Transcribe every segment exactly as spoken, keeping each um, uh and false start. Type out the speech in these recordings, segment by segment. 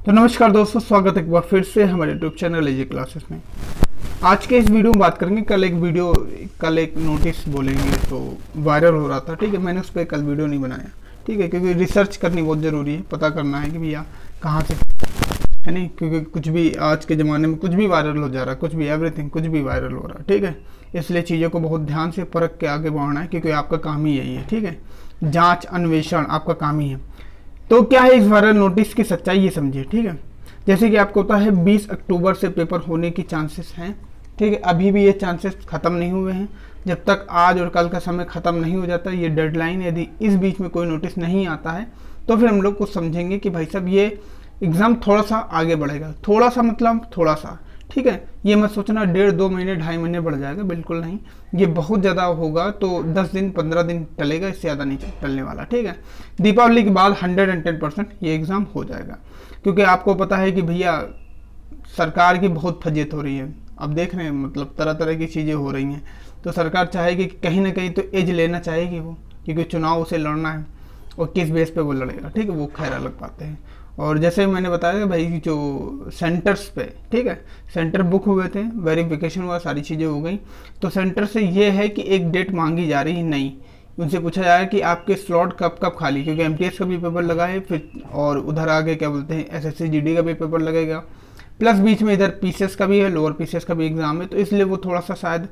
तो नमस्कार दोस्तों, स्वागत है एक बार फिर से हमारे यूट्यूब चैनल एजी क्लासेस में। आज के इस वीडियो में बात करेंगे, कल एक वीडियो कल एक नोटिस बोलेंगे तो वायरल हो रहा था। ठीक है, मैंने उस पर कल वीडियो नहीं बनाया। ठीक है, क्योंकि रिसर्च करनी बहुत ज़रूरी है, पता करना है कि भैया कहाँ से है नहीं, क्योंकि कुछ भी आज के ज़माने में कुछ भी वायरल हो जा रहा है, कुछ भी एवरीथिंग कुछ भी वायरल हो रहा है। ठीक है, इसलिए चीज़ों को बहुत ध्यान से परख के आगे बढ़ना है, क्योंकि आपका काम ही यही है। ठीक है, जाँच अन्वेषण आपका काम ही है। तो क्या है इस वायरल नोटिस की सच्चाई, ये समझिए। ठीक है, जैसे कि आपको पता है बीस अक्टूबर से पेपर होने की चांसेस हैं। ठीक है, अभी भी ये चांसेस ख़त्म नहीं हुए हैं। जब तक आज और कल का समय ख़त्म नहीं हो जाता, ये डेडलाइन, यदि इस बीच में कोई नोटिस नहीं आता है तो फिर हम लोग कुछ समझेंगे कि भाई साहब ये एग्ज़ाम थोड़ा सा आगे बढ़ेगा। थोड़ा सा मतलब थोड़ा सा। ठीक है, ये मत सोचना डेढ़ दो महीने ढाई महीने बढ़ जाएगा, बिल्कुल नहीं। ये बहुत ज़्यादा होगा तो दस दिन पंद्रह दिन टलेगा, इससे ज़्यादा नहीं टलने वाला। ठीक है, दीपावली के बाद हंड्रेड एंड टेन परसेंट ये एग्ज़ाम हो जाएगा, क्योंकि आपको पता है कि भैया सरकार की बहुत फजीयत हो रही है। अब देख रहे हैं, मतलब तरह तरह की चीज़ें हो रही हैं। तो सरकार चाहेगी कि कहीं ना कहीं तो एज लेना चाहेगी वो, क्योंकि चुनाव उसे लड़ना है और किस बेस पे वो लड़ेगा। ठीक है, वो खैर अलग बातें हैं। और जैसे मैंने बताया भाई, जो सेंटर्स पे, ठीक है, सेंटर बुक हुए थे, वेरिफिकेशन हुआ, सारी चीज़ें हो गई। तो सेंटर से ये है कि एक डेट मांगी जा रही है नई। उनसे पूछा जाए कि आपके स्लॉट कब कब खाली, क्योंकि एमटीएस का भी पेपर लगा है, फिर और उधर आगे क्या बोलते हैं एसएससी जीडी का भी पेपर लगेगा, प्लस बीच में इधर पीसीएस का भी है, लोअर पीसीएस का भी एग्ज़ाम है। तो इसलिए वो थोड़ा सा शायद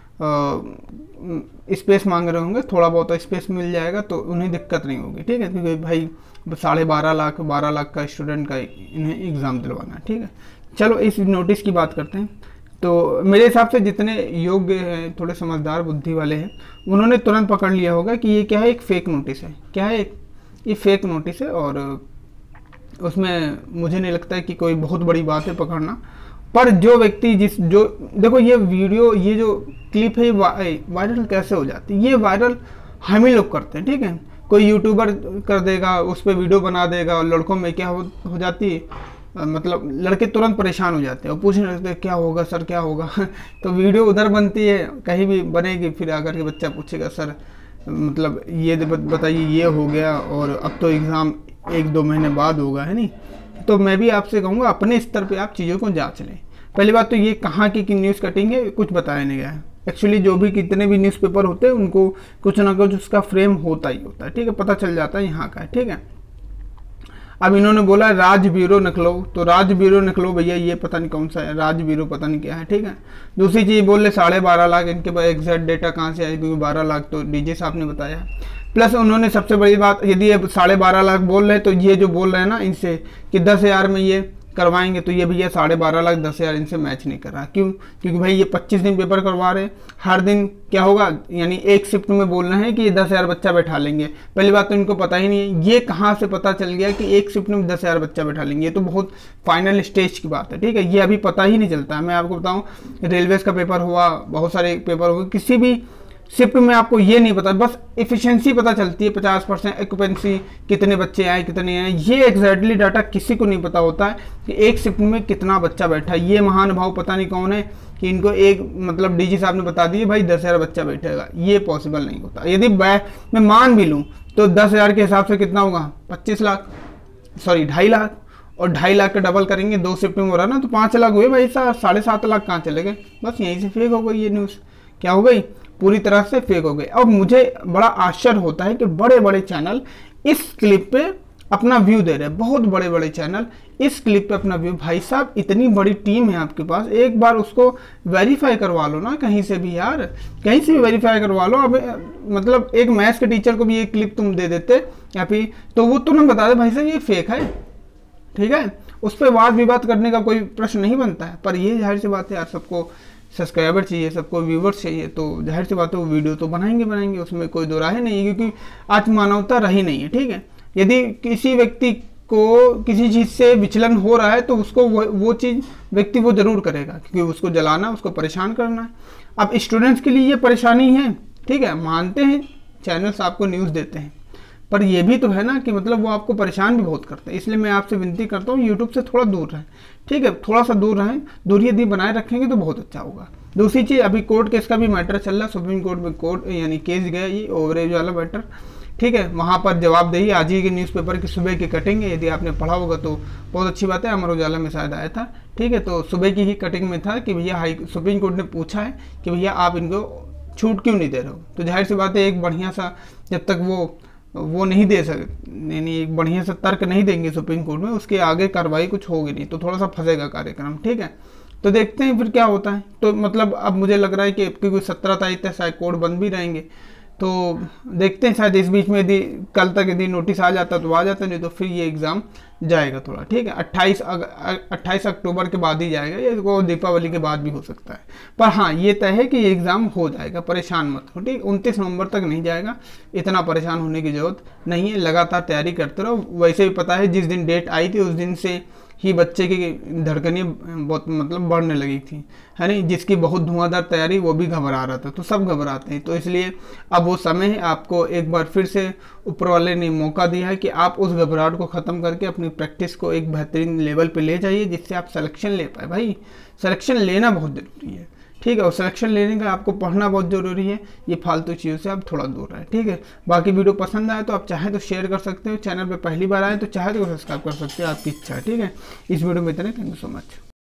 स्पेस मांग रहे होंगे, थोड़ा बहुत स्पेस मिल जाएगा तो उन्हें दिक्कत नहीं होगी। ठीक है, क्योंकि भाई साढ़े बारह लाख बारह लाख का स्टूडेंट का इन्हें एग्ज़ाम दिलवाना है। ठीक है, चलो इस नोटिस की बात करते हैं। तो मेरे हिसाब से जितने योग्य हैं, थोड़े समझदार बुद्धि वाले हैं, उन्होंने तुरंत पकड़ लिया होगा कि ये क्या है, एक फेक नोटिस है। क्या है, एक ये फेक नोटिस है। और उसमें मुझे नहीं लगता है कि कोई बहुत बड़ी बात है पकड़ना। पर जो व्यक्ति जिस जो देखो ये वीडियो, ये जो क्लिप है वायरल कैसे हो जाती है, ये वायरल हम ही लोग करते हैं। ठीक है, कोई यूट्यूबर कर देगा, उस पर वीडियो बना देगा, और लड़कों में क्या हो, हो जाती है, मतलब लड़के तुरंत परेशान हो जाते हैं और पूछने लगते हैं क्या होगा सर, क्या होगा। तो वीडियो उधर बनती है, कहीं भी बनेगी, फिर आकर के बच्चा पूछेगा सर मतलब ये बताइए ये हो गया, और अब तो एग्ज़ाम एक दो महीने बाद होगा, है नहीं। तो मैं भी आपसे कहूँगा अपने स्तर पे आप चीज़ों को जांच लें। पहली बात तो ये कहाँ की कि न्यूज़ कटिंग है, कुछ बताया नहीं गया है। एक्चुअली जो भी कितने भी न्यूज़पेपर होते हैं उनको कुछ ना कुछ उसका फ्रेम होता ही होता है। ठीक है, पता चल जाता है यहाँ का है। ठीक है, अब इन्होंने बोला राज ब्यूरो लखनऊ, तो राज ब्यूरो लखनऊ भैया ये पता नहीं कौन सा है, राज ब्यूरो पता नहीं क्या है। ठीक है, दूसरी चीज़ बोल रहे साढ़े बारह लाख, इनके पास एग्जैक्ट डेटा कहाँ से आए, क्योंकि बारह लाख तो डीजे साहब ने बताया। प्लस उन्होंने सबसे बड़ी बात, यदि ये साढ़े बारह लाख बोल रहे हैं तो ये जो बोल रहे हैं ना इनसे कि दस हज़ार में ये करवाएंगे, तो ये भैया साढ़े बारह लाख दस हज़ार इनसे मैच नहीं कर रहा। क्यों? क्योंकि भाई ये पच्चीस दिन पेपर करवा रहे हैं, हर दिन क्या होगा, यानी एक शिफ्ट में बोल रहे हैं कि ये दस हज़ार बच्चा बैठा लेंगे। पहली बात तो इनको पता ही नहीं है, ये कहाँ से पता चल गया कि एक शिफ्ट में दस हज़ार बच्चा बैठा लेंगे। ये तो बहुत फाइनल स्टेज की बात है। ठीक है, ये अभी पता ही नहीं चलता है। मैं आपको बताऊँ, रेलवेज का पेपर हुआ, बहुत सारे पेपर हुए, किसी भी शिफ्ट में आपको ये नहीं पता, बस एफिशिएंसी पता चलती है, पचास परसेंट एक्यूपेंसी, कितने बच्चे आए कितने आए, ये एग्जैक्टली डाटा किसी को नहीं पता होता है कि एक शिफ्ट में कितना बच्चा बैठा। ये महानुभाव पता नहीं कौन है कि इनको एक मतलब डीजी साहब ने बता दिए भाई दस हज़ार बच्चा बैठेगा, ये पॉसिबल नहीं होता। यदि मैं मान भी लूँ तो दस हज़ार के हिसाब से कितना होगा, पच्चीस लाख सॉरी ढाई लाख, और ढाई लाख का डबल करेंगे, दो शिफ्ट में हो रहा ना, तो पाँच लाख हुए भाई साहब, साढ़े सात लाख कहाँ चले गए। बस यहीं से फेक हो गई ये न्यूज़, क्या हो गई, पूरी तरह से फेक हो गई। अब मुझे बड़ा आश्चर्य होता है कि बड़े बड़े चैनल इस क्लिप पे अपना व्यू दे रहे हैं, बहुत बड़े बड़े चैनल इस क्लिप पे अपना व्यू। भाई साहब इतनी बड़ी टीम है आपके पास, एक बार उसको वेरीफाई करवा लो ना कहीं से भी यार, कहीं से भी वेरीफाई करवा लो। अब मतलब एक मैथ्स के टीचर को भी ये क्लिप तुम दे देते या फिर, तो वो तुरंत बता दे भाई साहब ये फेक है। ठीक है, उस पर वाद विवाद करने का कोई प्रश्न नहीं बनता है। पर ये जाहिर सी बात है यार, सबको सब्सक्राइबर चाहिए, सबको व्यूवर्स चाहिए, तो जाहिर सी बात है वो वीडियो तो बनाएंगे बनाएंगे, उसमें कोई दो राय नहीं है, क्योंकि आज मानवता रही नहीं है। ठीक है, यदि किसी व्यक्ति को किसी चीज़ से विचलन हो रहा है तो उसको वो वो चीज़ व्यक्ति वो जरूर करेगा, क्योंकि उसको जलाना, उसको परेशान करना है। अब स्टूडेंट्स के लिए ये परेशानी है। ठीक है, मानते हैं चैनल्स आपको न्यूज़ देते हैं, पर ये भी तो है ना कि मतलब वो आपको परेशान भी बहुत करते हैं। इसलिए मैं आपसे विनती करता हूँ यूट्यूब से थोड़ा दूर रहें। ठीक है, थोड़ा सा दूर रहें, दूरी यदि बनाए रखेंगे तो बहुत अच्छा होगा। दूसरी चीज़, अभी कोर्ट केस का भी मैटर चल रहा है, सुप्रीम कोर्ट में कोर्ट यानी केस गया, ये ओवरेज वाला मैटर। ठीक है। वहाँ पर जवाबदेही आज ही के न्यूज़पेपर की सुबह की कटिंग है, यदि आपने पढ़ा होगा तो बहुत अच्छी बात है, अमर उजाला में शायद आया था, ठीक है। तो सुबह की ही कटिंग में था कि भैया हाई सुप्रीम कोर्ट ने पूछा है कि भैया आप इनको छूट क्यों नहीं दे रहे हो। तो जाहिर सी बात है एक बढ़िया सा, जब तक वो वो नहीं दे सकते, यानी एक बढ़िया सा तर्क नहीं देंगे सुप्रीम कोर्ट में, उसके आगे कार्रवाई कुछ होगी नहीं, तो थोड़ा सा फंसेगा कार्यक्रम, ठीक है। तो देखते हैं फिर क्या होता है। तो मतलब अब मुझे लग रहा है कि क्योंकि सत्रह तारीख तक शायद कोर्ट बंद भी रहेंगे, तो देखते हैं शायद इस बीच में यदि कल तक यदि नोटिस आ जाता तो आ जाता, नहीं तो फिर ये एग्ज़ाम जाएगा थोड़ा, ठीक है। अट्ठाईस अट्ठाईस अक्टूबर के बाद ही जाएगा, ये वो दीपावली के बाद भी हो सकता है, पर हाँ ये तय है कि ये एग्ज़ाम हो जाएगा, परेशान मत हो, ठीक। उनतीस नवंबर तक नहीं जाएगा, इतना परेशान होने की ज़रूरत नहीं है, लगातार तैयारी करते रहो। वैसे भी पता है जिस दिन डेट आई थी उस दिन से ही बच्चे की धड़कनें बहुत मतलब बढ़ने लगी थी, है नहीं। जिसकी बहुत धुआंधार तैयारी वो भी घबरा रहा था, तो सब घबराते हैं। तो इसलिए अब वो समय है, आपको एक बार फिर से ऊपर वाले ने मौका दिया है कि आप उस घबराहट को ख़त्म करके अपनी प्रैक्टिस को एक बेहतरीन लेवल पे ले जाइए, जिससे आप सिलेक्शन ले पाए। भाई सिलेक्शन लेना बहुत ज़रूरी है, ठीक है। और सिलेक्शन लेने का आपको पढ़ना बहुत ज़रूरी है, ये फालतू चीज़ों से आप थोड़ा दूर रहें, ठीक है। बाकी वीडियो पसंद आए तो आप चाहे तो शेयर कर सकते हो, चैनल पे पहली बार आए तो चाहे तो सब्सक्राइब कर सकते हो, आपकी इच्छा है, ठीक है। इस वीडियो में इतना, थैंक यू सो मच।